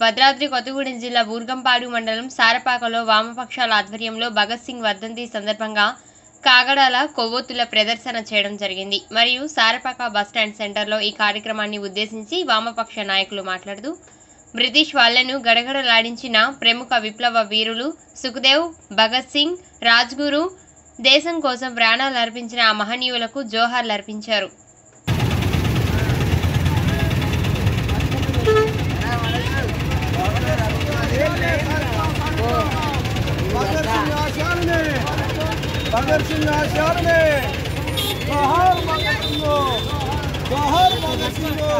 భద్రాద్రి కొత్తగూడెం జిల్లా బూర్గంపాడు మండలం సారపాకలో వామపక్షాల ఆధ్వర్యంలో భగత్ సింగ్ వర్ధంతి సందర్భంగా కాగడాల కొవ్వొత్తుల ప్రదర్శన చేయడం జరిగింది. మరియు సారపాక బస్టాండ్ సెంటర్లో ఈ కార్యక్రమాన్ని ఉద్దేశించి వామపక్ష నాయకులు మాట్లాడుతూ బ్రిటిష్ వాళ్లను గడగడలాడించిన ప్రముఖ విప్లవ వీరులు సుఖదేవ్, భగత్ సింగ్, రాజ్గురు దేశం కోసం ప్రాణాలు అర్పించిన ఆ మహనీయులకు జోహార్లు అర్పించారు. भगत सिंह आशार में जोहार भगत सिंह को, जोहार भगत सिंह को।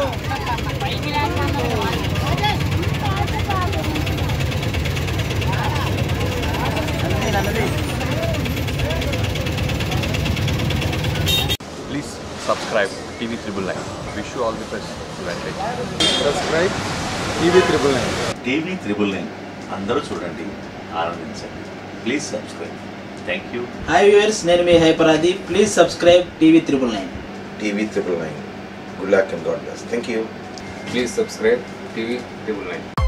Please subscribe TV 999. Wish you all the best. Subscribe TV 999. TV 999 అందరూ చూడండి, ఆనందించండి. Please subscribe. Thank you. Hi viewers, నేను మీ హైపరాది. Please subscribe TV 999. TV 999. Good luck and God bless. Thank you. Please subscribe TV 999.